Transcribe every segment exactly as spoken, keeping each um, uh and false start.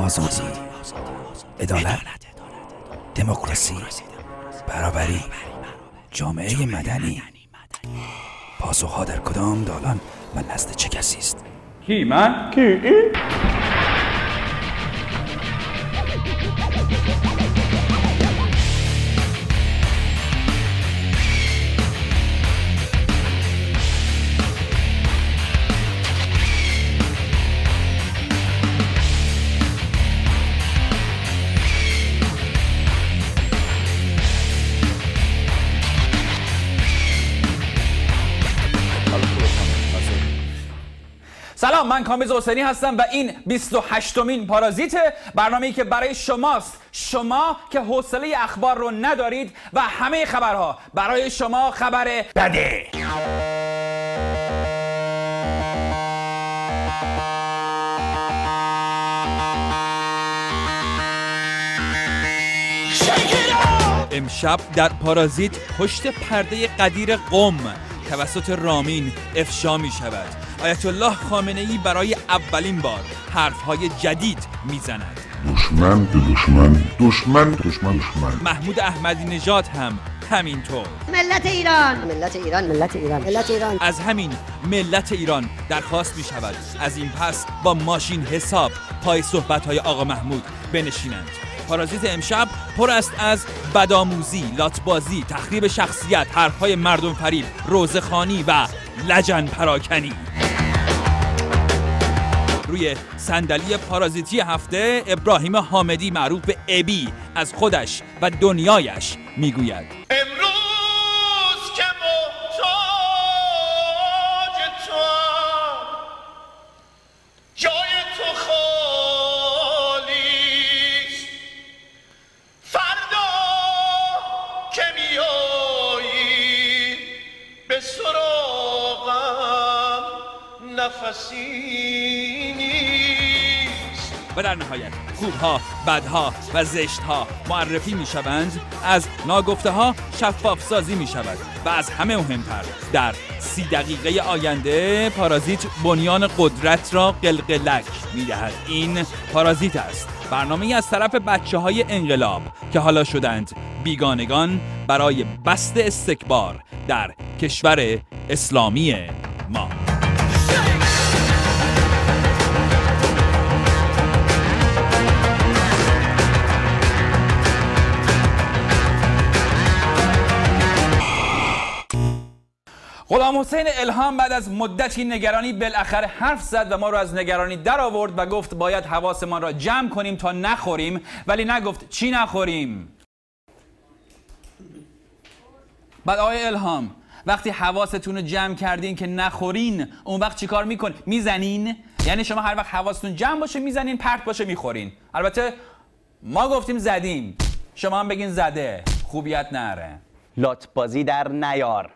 آزادی، عدالت، دموکراسی، برابری، جامعه مدنی. پاسخها در کدام دالان و نزد چه کسی است؟ کی؟ من؟ کی؟ این؟ سلام، من کامبیز حسینی هستم و این بیست و هشتمین پارازیت، برنامه‌ای که برای شماست، شما که حوصله اخبار رو ندارید و همه خبرها برای شما خبر بده. امشب در پارازیت پشت پرده قدیر قم توسط رامین افشا می شود. آیت الله خامنه ای برای اولین بار حرفهای جدید میزند. دشمن به دشمن، دشمن دشمن دشمن. محمود احمدی نژاد هم همینطور. ملت ایران، ملت ایران، ملت ایران، ملت ایران. از همین ملت ایران درخواست می شود از این پس با ماشین حساب پای صحبت‌های آقا محمود بنشینند. پارازیت امشب پر است از بدآموزی، لاتبازی، تخریب شخصیت، حرفهای مردم فریب، روزخوانی و لجن پراکنی. روی صندلی پارازیتی هفته ابراهیم حامدی معروف به ابی از خودش و دنیایش میگوید. امروز که محتاج تو، جای تو خالیست، فردا که میایی به سراغم نفسی. و در نهایت خوبها، بدها و زشتها معرفی می شوند، از ناگفته ها شفاف سازی می شود و از همه مهمتر در سی دقیقه آینده پارازیت بنیان قدرت را قلقلک می دهد. این پارازیت است، برنامه‌ای از طرف بچه های انقلاب که حالا شدند بیگانگان برای بسط استکبار در کشور اسلامی ما. غلام حسین الهام بعد از مدتی نگرانی بالاخره حرف زد و ما رو از نگرانی در آورد و گفت باید حواسمان را جمع کنیم تا نخوریم، ولی نگفت چی نخوریم. بعد آقای الهام وقتی حواستون رو جمع کردین که نخورین، اون وقت چیکار میکن؟ میزنین؟ یعنی شما هر وقت حواستون جمع باشه میزنین، پرت باشه میخورین. البته ما گفتیم زدیم، شما هم بگین زده، خوبیت نره. لاتبازی در نیار.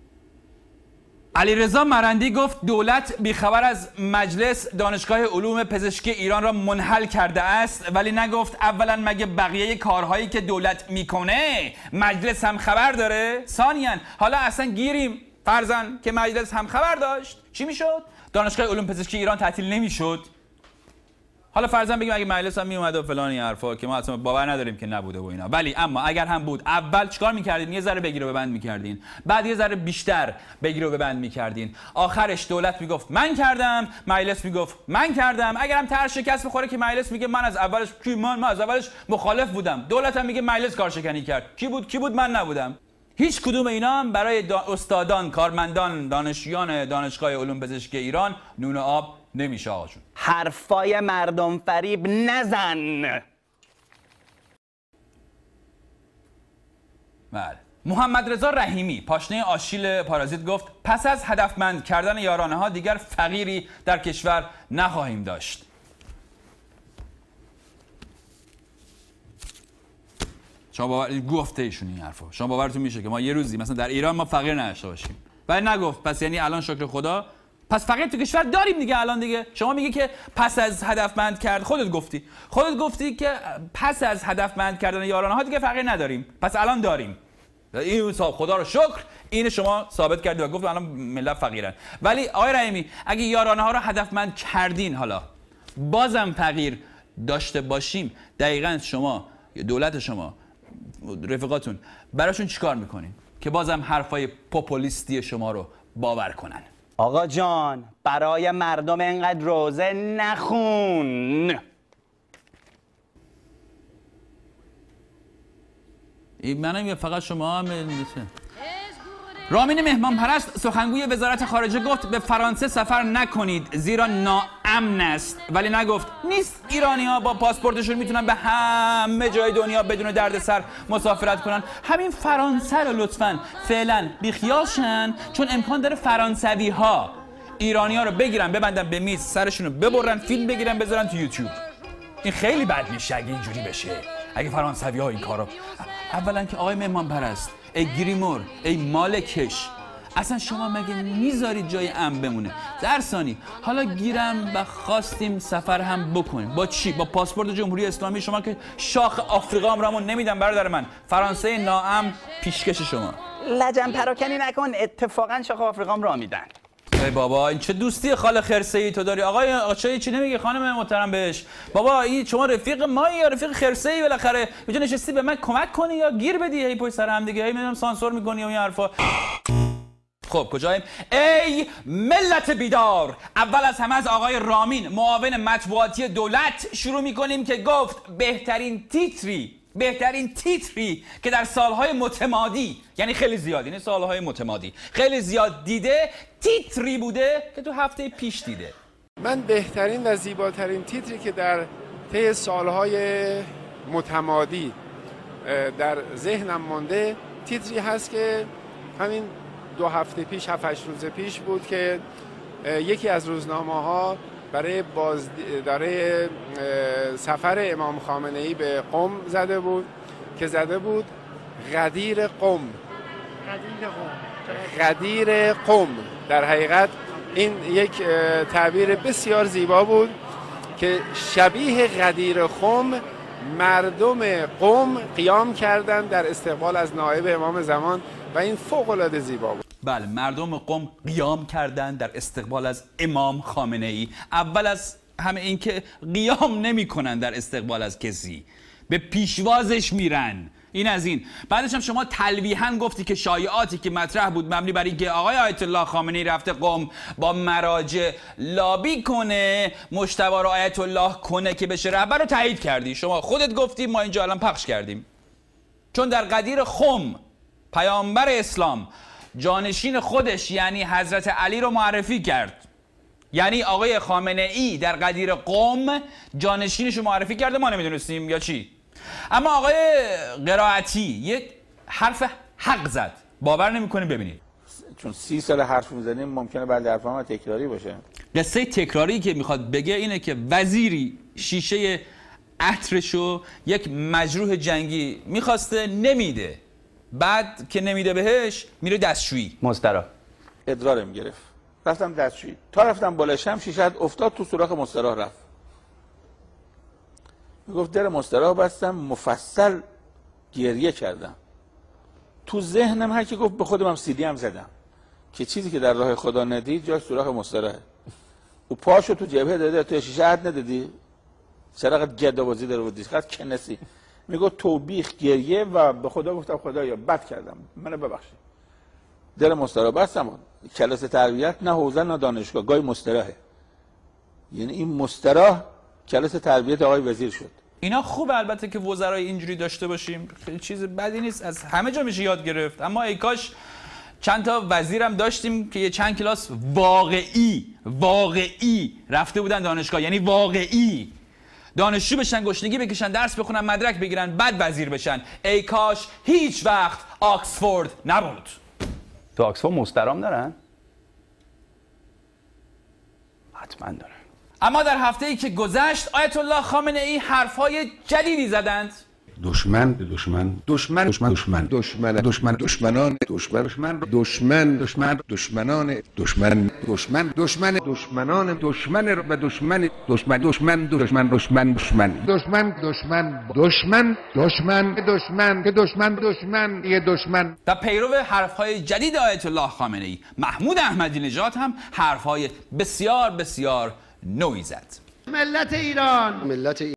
علیرضا مرندی گفت دولت بیخبر از مجلس دانشگاه علوم پزشکی ایران را منحل کرده است، ولی نگفت اولا مگه بقیه کارهایی که دولت میکنه مجلس هم خبر داره؟ ثانیاً حالا اصلا گیریم فرضاً که مجلس هم خبر داشت، چی میشد؟ دانشگاه علوم پزشکی ایران تعطیل نمیشد؟ حالا فرضاً بگیم اگه مجلس هم میومد و فلان این حرفا که ما اصلا باور نداریم که نبوده و اینا، ولی اما اگر هم بود، اول چیکار میکردین؟ یه ذره بگیر و ببند میکردین، بعد یه ذره بیشتر بگیر و ببند میکردین، آخرش دولت میگفت من کردم، مجلس میگفت من کردم. اگر هم طرح شکست بخوره که مجلس میگه من از اولش کی من من از اولش مخالف بودم، دولت هم میگه مجلس کارشکنی کرد، کی بود کی بود من نبودم. هیچ کدوم اینا هم برای استادان، کارمندان، دانشجویان دانشگاه علوم پزشکی ایران نون آب نمیشه. آقاشون حرفای مردم فریب نزن. بله. محمد رضا رحیمی پاشنه آشیل پارازیت گفت پس از هدفمند کردن یارانه ها دیگر فقیری در کشور نخواهیم داشت. شما باور گفته ایشون این حرفو، شما باورتون میشه که ما یه روزی مثلا در ایران ما فقیر نداشته باشیم؟ ولی نگفت. پس یعنی الان شکر خدا پس فقیر تو کشور داریم دیگه. الان دیگه شما میگی که پس از هدفمند کرد، خودت گفتی خودت گفتی که پس از هدفمند کردن یارانه ها دیگه فقیر نداریم، پس الان داریم. این صاحب خدا رو شکر این شما ثابت کردی و گفت الان ملت فقیرن. ولی آقای رحیمی اگه یارانه ها رو هدفمند کردین، حالا بازم فقیر داشته باشیم، دقیقاً شما دولت شما رفقاتون براشون چیکار میکنین که بازم حرفای پوپولیستی شما رو باور کنن؟ آقا جان برای مردم اینقدر روزه نخون. منم یا فقط شما هم؟ رامین مهمان پرست سخنگوی وزارت خارجه گفت به فرانسه سفر نکنید زیرا ناامن است، ولی نگفت نیست ایرانی‌ها با پاسپورتشون میتونن به همه جای دنیا بدون دردسر مسافرت کنن. همین فرانسه رو لطفاً فعلا بیخیال شن، چون امکان داره فرانسوی‌ها ایرانی‌ها رو بگیرن ببندن به میز، سرشون رو ببرن، فیلم بگیرن بذارن تو یوتیوب. این خیلی بد میشه اگه اینجوری بشه، اگه فرانسوی‌ها این کارو. اولا که آقای مهمان پرست، ای گریمور، ای مالکش، اصلا شما مگه میذارید جای ام بمونه؟ در ثانی حالا گیرم و خواستیم سفر هم بکنیم، با چی؟ با پاسپورت جمهوری اسلامی شما که شاخ آفریقا هم رامون نمیدن برادر من. فرانسه ناام پیشکش شما. لجن پراکنی نکن، اتفاقا شاخ آفریقا هم را میدن. ای بابا این چه دوستی خاله خرسه‌ای تو داری؟ آقای آقا چی نمیگه خانم محترم بهش؟ بابا این شما رفیق مایی یا رفیق خرسه‌ای بالاخره؟ اینجا نشستی به من کمک کنی یا گیر بدی هی پشت سر هم دیگه هی میدونم سانسور میکنی و این حرفا. خب کجاییم؟ ای ملت بیدار، اول از همه از آقای رامین معاون مطبوعاتی دولت شروع میکنیم که گفت بهترین تیتری بهترین تیتری که در سالهای متمادی، یعنی خیلی زیاد، یعنی سالهای متمادی خیلی زیاد دیده، تیتری بوده که تو هفته پیش دیده. من بهترین و زیباترین تیتری که در طی سالهای متمادی در ذهنم مانده تیتری هست که همین دو هفته پیش، هفت هشت روز پیش بود که یکی از روزنامه‌ها برای باز برای سفر امام خامنه‌ای به قم زده بود که زده بود غدیر قم. غدیر قم. در حقیقت این یک تعبیر بسیار زیبا بود که شبیه غدیر قم مردم قم قیام کردند در استقبال از نایب امام زمان و این فوق‌العاده زیبا بود. بله، مردم قم قیام کردند در استقبال از امام خامنه ای. اول از همه این که قیام نمی کنن در استقبال از کسی، به پیشوازش میرن. این از این. بعدش هم شما تلویحاً گفتی که شایعاتی که مطرح بود مبنی بر اینکه آقای آیت الله خامنه ای رفته قم با مراجع لابی کنه، مجتبی رو آیت الله کنه که بشه رهبر، رو تایید کردی. شما خودت گفتی، ما اینجا الان پخش کردیم. چون در غدیر قم پیامبر اسلام جانشین خودش یعنی حضرت علی رو معرفی کرد. یعنی آقای خامنه ای در غدیر قم جانشینش رو معرفی کرده، ما نمیدونستیم یا چی؟ اما آقای قرائتی یک حرف حق زد، باور نمی‌کنیم. ببینید، چون سی سال حرف میزنیم ممکنه بعد حرفام هم تکراری باشه. قصه تکراری که میخواد بگه اینه که وزیری شیشه عطرشو یک مجروح جنگی میخواسته، نمیده. بعد که نمیده بهش میره دستشویی. مسترا ادرارم گرفت، رفتم دستشویی. تا رفتم بالاشم شیشه افتاد تو سوراخ مستراح رفت. میگفت در مستراح بستم، مفصل گریه کردم. تو ذهنم هر کی گفت به خودم هم سیدی هم زدم که چیزی که در راه خدا ندید جای سوراخ مستراحه. او پاشو تو جبهه داده، تو شیشه عد ندادی، چرا گدابازی داره بودی، خاطر کنسی. میگفت توبیخ، گریه و به خدا گفتم خدایا بد کردم، منو ببخشید. در مستراح بستم. کلاس تربیت نه حوزه نه دانشگاه، گای مستراحه. یعنی این مستراح کلاس تربیت آقای وزیر شد. اینا خوبه البته که وزرای اینجوری داشته باشیم، خیلی چیز بدی نیست، از همه جا میشه یاد گرفت. اما ای کاش چند تا وزیرم داشتیم که یه چند کلاس واقعی واقعی رفته بودن دانشگاه، یعنی واقعی دانشجو بشن، گشنگی بکشن، درس بخونن، مدرک بگیرن، بعد وزیر بشن. ای کاش هیچ وقت آکسفورد نبود. تو آکسفورد مسترام دارن؟ حتما دارن. اما در هفته‌ای که گذشت آیت الله خامنه ای حرف‌های جدیدی زدند. دشمن دشمن دشمن دشمن دشمن دشمن دشمن دشمنان دشمن دشمن دشمن دشمن دشمنان دشمن دشمن دشمن دشمنان دشمن و دشمن دشمن دشمن دشمن دشمن دشمن دشمن دشمن دشمن دشمن دشمن که دشمن دشمن یه دشمن. در پیرو حرف‌های جدید آیت الله خامنه ای، محمود احمدی نژاد هم حرف‌های بسیار بسیار نوعی زد. ملت ایران ملت